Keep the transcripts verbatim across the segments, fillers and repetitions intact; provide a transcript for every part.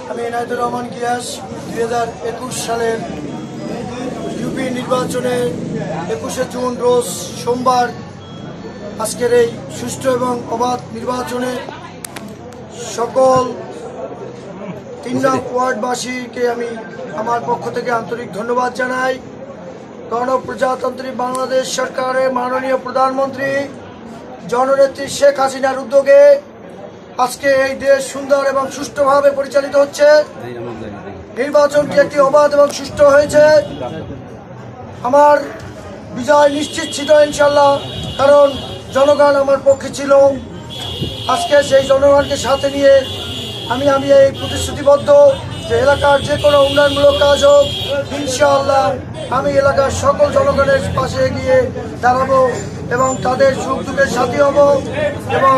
আমি এনায়েতুর রহমান গিয়াস দুই হাজার একুশ সালের ইউপি নির্বাচনে একুশে জুন রোজ সোমবার আজকের এই সুষ্ঠু এবং অবাধ নির্বাচনে সকল তিন নং ওয়ার্ডবাসীকে আমি আমার পক্ষ থেকে আন্তরিক ধন্যবাদ জানাই। গণপ্রজাতন্ত্রী বাংলাদেশ সরকারের মাননীয় প্রধানমন্ত্রী জননেত্রী শেখ হাসিনার উদ্যোগে আজকে এই দেশ সুন্দর এবং সুষ্ঠুভাবে পরিচালিত হচ্ছে। নির্বাচনটি একটি অবাধ এবং সুষ্ঠু হয়েছে। আমার বিজয় নিশ্চিত ছিল ইনশাল্লাহ, কারণ জনগণ আমার পক্ষে ছিল। আজকে সেই জনগণকে সাথে নিয়ে আমি আমি এই প্রতিশ্রুতিবদ্ধ যে এলাকার যে কোনো উন্নয়নমূলক কাজ হোক ইনশাআল্লাহ আমি এলাকার সকল জনগণের পাশে গিয়ে দাঁড়াবো এবং তাদের সুখ দুঃখের সাথী হব এবং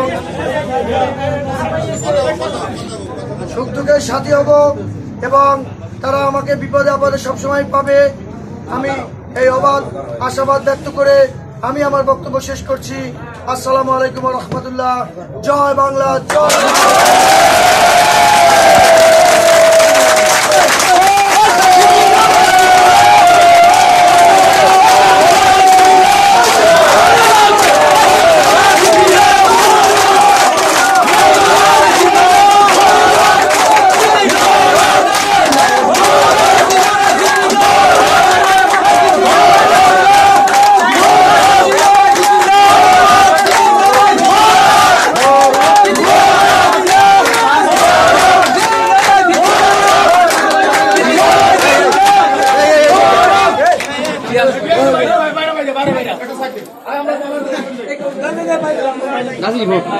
সুখ দুঃখের সাথী হব এবং তারা আমাকে বিপদে আপদে সবসময় পাবে। আমি এই অবাধ আশাবাদ ব্যক্ত করে আমি আমার বক্তব্য শেষ করছি। আসসালামু আলাইকুম ওয়া রাহমাতুল্লাহ। জয় বাংলা, জয় নাজিব হোক।